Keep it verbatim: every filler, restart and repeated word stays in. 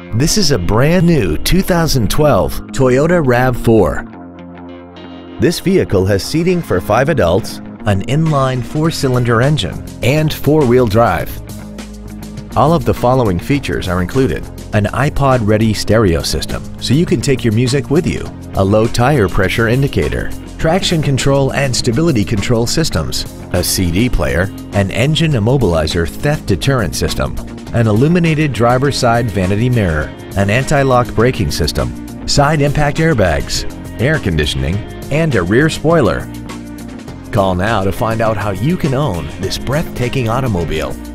This is a brand new two thousand twelve Toyota RAV four. This vehicle has seating for five adults, an inline four-cylinder engine, and four-wheel drive. All of the following features are included: an iPod-ready stereo system, so you can take your music with you, a low tire pressure indicator, traction control and stability control systems, a C D player, an engine immobilizer theft deterrent system, an illuminated driver's side vanity mirror, an anti-lock braking system, side impact airbags, air conditioning, and a rear spoiler. Call now to find out how you can own this breathtaking automobile.